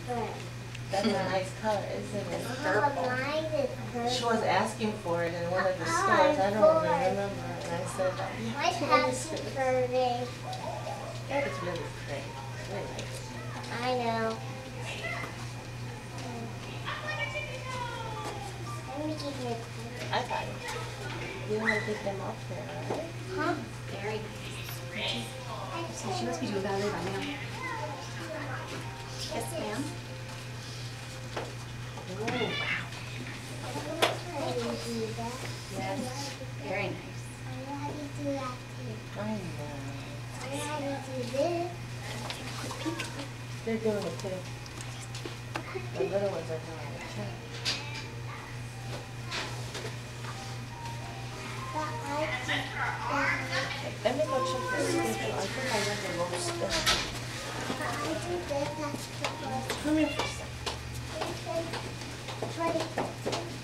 That's a nice color, isn't it? Purple. Mine is purple. She was asking for it in one of the stores. I don't even remember. And I said, my house is burning. that is really pretty. Really nice. I know. Let me give you I got it. You want to get them off there, right? Huh? Very nice. So she must be doing ballet by now. Yes, ma'am. Oh, wow. How do you do that? Yes. Very nice. I know how to do that too. I know. I know how to do this. They're doing it too. The little ones are doing it too. But I do Let me go check the schedule. I think I read the most stuff. but I do this. That's the first. Come here for a second. Ready?